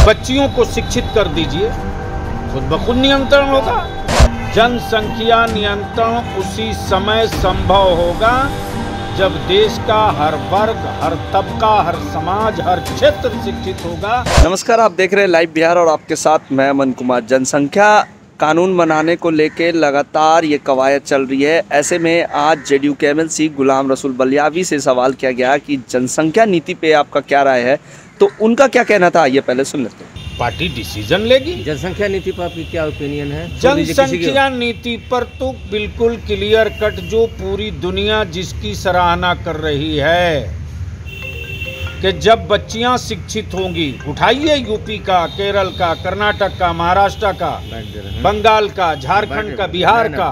बच्चियों को शिक्षित कर दीजिए, खुद ब खुद नियंत्रण होगा। जनसंख्या नियंत्रण उसी समय संभव होगा जब देश का हर वर्ग, हर तबका, हर समाज, हर क्षेत्र शिक्षित होगा। नमस्कार, आप देख रहे हैं लाइव बिहार और आपके साथ मैं अमन कुमार। जनसंख्या कानून बनाने को लेकर लगातार ये कवायद चल रही है। ऐसे में आज जेडीयू के एमएलसी गुलाम रसूल बलियावी से सवाल किया गया कि जनसंख्या नीति पे आपका क्या राय है, तो उनका क्या कहना था ये पहले सुन लेते हैं। पार्टी डिसीजन लेगी। जनसंख्या नीति पर आपकी क्या ओपिनियन है? जनसंख्या नीति पर तो बिल्कुल क्लियर कट, जो पूरी दुनिया जिसकी सराहना कर रही है कि जब बच्चियां शिक्षित होंगी, उठाइए यूपी का, केरल का, कर्नाटक का, महाराष्ट्र का, बंगाल का, झारखंड का, बिहार का,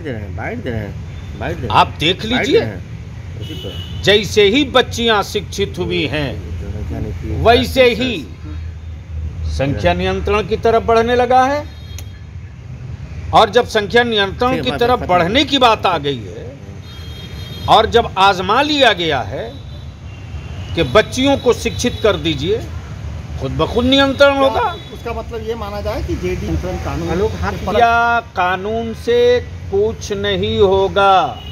आप देख लीजिए, जैसे ही बच्चियां शिक्षित हुई हैं वैसे ही संख्या नियंत्रण की तरफ बढ़ने लगा है। और जब संख्या नियंत्रण की तरफ बढ़ने की बात आ गई है और जब आजमा लिया गया है कि बच्चियों को शिक्षित कर दीजिए, खुद ब खुद नियंत्रण होगा। उसका मतलब ये माना जाए कि जेडी नियंत्रण कानून या कानून से कुछ नहीं होगा।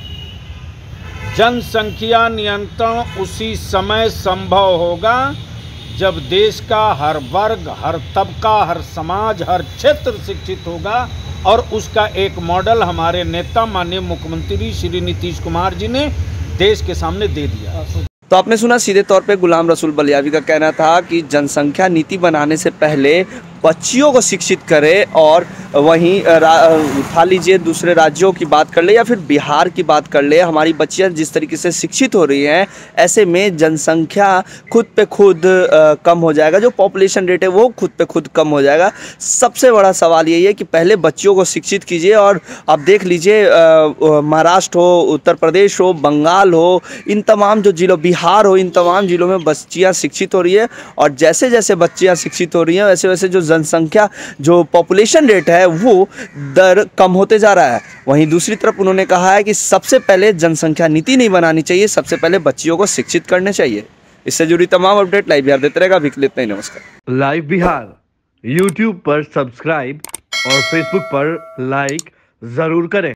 जनसंख्या नियंत्रण उसी समय संभव होगा जब देश का हर वर्ग, हर तबका, हर समाज, हर क्षेत्र शिक्षित होगा। और उसका एक मॉडल हमारे नेता माननीय मुख्यमंत्री श्री नीतीश कुमार जी ने देश के सामने दे दिया। तो आपने सुना, सीधे तौर पे गुलाम रसूल बलियावी का कहना था कि जनसंख्या नीति बनाने से पहले बच्चियों को शिक्षित करें। और वहीं उठा लीजिए दूसरे राज्यों की बात कर ले या फिर बिहार की बात कर ले, हमारी बच्चियां जिस तरीके से शिक्षित हो रही हैं, ऐसे में जनसंख्या खुद पे खुद कम हो जाएगा। जो पॉपुलेशन रेट है वो खुद पे खुद कम हो जाएगा। सबसे बड़ा सवाल यही है कि पहले बच्चियों को शिक्षित कीजिए। और आप देख लीजिए, महाराष्ट्र हो, उत्तर प्रदेश हो, बंगाल हो, इन तमाम जो जिलों, बिहार हो, इन तमाम जिलों में बच्चियाँ शिक्षित हो रही है। और जैसे जैसे बच्चियाँ शिक्षित हो रही हैं वैसे वैसे जो जनसंख्या, जो पॉपुलेशन रेट है, वो दर कम होते जा रहा है। वहीं दूसरी तरफ उन्होंने कहा है कि सबसे पहले जनसंख्या नीति नहीं बनानी चाहिए, सबसे पहले बच्चियों को शिक्षित करने चाहिए। इससे जुड़ी तमाम अपडेट लाइव बिहार देते रहेगा। अभी के लिए इतना ही, नमस्कार। लाइव बिहार यूट्यूब पर सब्सक्राइब और फेसबुक पर लाइक जरूर करें।